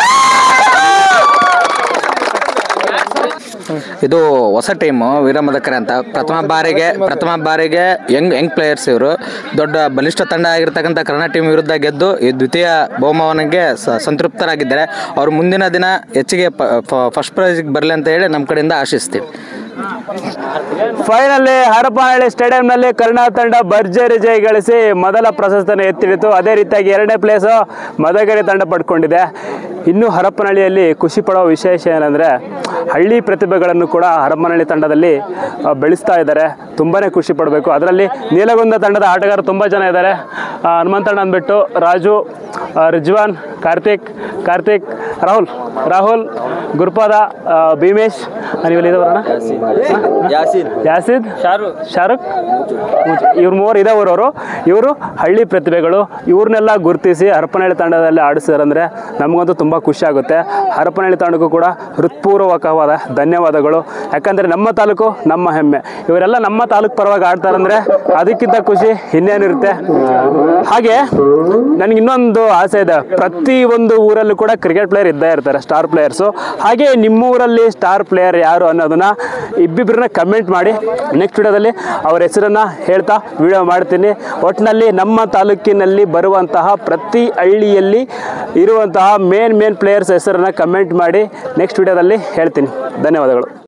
ಇದು ಹೊಸ ಟೀಮು ವೀರಮದಕರೆ ಅಂತ. ಪ್ರಥಮ ಬಾರಿಗೆ ಯಂಗ್ ಪ್ಲೇಯರ್ಸ್ ಇವರು. ದೊಡ್ಡ ಬಲಿಷ್ಠ ತಂಡ ಆಗಿರ್ತಕ್ಕಂಥ ಕನ್ನಡ ಟೀಮ್ ವಿರುದ್ಧ ಗೆದ್ದು ಈ ದ್ವಿತೀಯ ಬಹುಮಾನಕ್ಕೆ ಸಂತೃಪ್ತರಾಗಿದ್ದಾರೆ. ಅವರು ಮುಂದಿನ ದಿನ ಹೆಚ್ಚಿಗೆ ಫಸ್ಟ್ ಪ್ರೈಸ್ಗೆ ಬರಲಿ ಅಂತ ಹೇಳಿ ನಮ್ಮ ಕಡೆಯಿಂದ ಆಶಿಸ್ತೀವಿ. ಫೈನಲ್ ಹರಪನಹಳ್ಳಿ ಸ್ಟೇಡಿಯಂನಲ್ಲಿ ಕನ್ನಡ ತಂಡ ಭರ್ಜರಿ ಜಯ ಗಳಿಸಿ ಮೊದಲ ಪ್ರಶಸ್ತಿಯನ್ನು ಎತ್ತಿಡಿತು. ಅದೇ ರೀತಿಯಾಗಿ 2ನೇ ಪ್ಲೇಸು ಮದಕರಿ ತಂಡ ಪಡ್ಕೊಂಡಿದೆ. ಇನ್ನು ಹರಪನಹಳ್ಳಿಯಲ್ಲಿ ಖುಷಿ ಪಡೋ ವಿಶೇಷ ಏನಂದರೆ ಹಳ್ಳಿ ಪ್ರತಿಭೆಗಳನ್ನು ಕೂಡ ಹರಪನಹಳ್ಳಿ ತಂಡದಲ್ಲಿ ಬೆಳೆಸ್ತಾ ಇದ್ದಾರೆ. ತುಂಬಾ ಖುಷಿ ಪಡಬೇಕು. ಅದರಲ್ಲಿ ನೀಲಗುಂದ ತಂಡದ ಆಟಗಾರರು ತುಂಬ ಜನ ಇದ್ದಾರೆ. ಹನುಮಂತಣ್ಣ ಅಂದ್ಬಿಟ್ಟು, ರಾಜು, ರಿಜ್ವಾನ್, ಕಾರ್ತಿಕ್, ರಾಹುಲ್, ಗುರುಪಾದ, ಭೀಮೇಶ್, ನೀವೆಲ್ಲಿದೆ ಬರೋಣ, ಯಾಸಿದ್, ಶಾರುಖ್, ಇವ್ರು 3 ಇದೇ ಊರವರು. ಇವರು ಹಳ್ಳಿ ಪ್ರತಿಭೆಗಳು. ಇವ್ರನ್ನೆಲ್ಲ ಗುರುತಿಸಿ ಹರಪನಹಳ್ಳಿ ತಂಡದಲ್ಲಿ ಆಡಿಸಿದಾರಂದರೆ ನಮಗಂತೂ ತುಂಬ ಖುಷಿ ಆಗುತ್ತೆ. ಹರಪನಹಳ್ಳಿ ತಂಡಕ್ಕೂ ಕೂಡ ಹೃತ್ಪೂರ್ವಕವಾದ ಧನ್ಯವಾದಗಳು. ಯಾಕಂದರೆ ನಮ್ಮ ತಾಲೂಕು ನಮ್ಮ ಹೆಮ್ಮೆ. ಇವರೆಲ್ಲ ನಮ್ಮ ತಾಲೂಕು ಪರವಾಗಿ ಆಡ್ತಾರಂದರೆ ಅದಕ್ಕಿಂತ ಖುಷಿ ಇನ್ನೇನಿರುತ್ತೆ. ಹಾಗೆ ನನಗೆ ಇನ್ನೊಂದು ಆಸೆ ಇದೆ. ಪ್ರತಿ ಒಂದು ಊರಲ್ಲೂ ಕೂಡ ಕ್ರಿಕೆಟ್ ಪ್ಲೇಯರ್ ಇದ್ದೇ ಇರ್ತಾರೆ, ಸ್ಟಾರ್ ಪ್ಲೇಯರ್ಸು. ಹಾಗೆ ನಿಮ್ಮ ಊರಲ್ಲಿ ಸ್ಟಾರ್ ಪ್ಲೇಯರ್ ಯಾರು ಅನ್ನೋದನ್ನು ಇಬ್ಬಿಬ್ಬರನ್ನ ಕಮೆಂಟ್ ಮಾಡಿ. ನೆಕ್ಸ್ಟ್ ವಿಡಿಯೋದಲ್ಲಿ ಅವರ ಹೆಸರನ್ನು ಹೇಳ್ತಾ ವಿಡಿಯೋ ಮಾಡ್ತೀನಿ. ಒಟ್ಟಿನಲ್ಲಿ ನಮ್ಮ ತಾಲೂಕಿನಲ್ಲಿ ಬರುವಂತಹ ಪ್ರತಿ ಹಳ್ಳಿಯಲ್ಲಿ ಇರುವಂತಹ ಮೇನ್ ಪ್ಲೇಯರ್ಸ್ ಹೆಸರನ್ನು ಕಮೆಂಟ್ ಮಾಡಿ ನೆಕ್ಸ್ಟ್ ವಿಡಿಯೋದಲ್ಲಿ ಹೇಳ್ತೀನಿ. ಧನ್ಯವಾದಗಳು.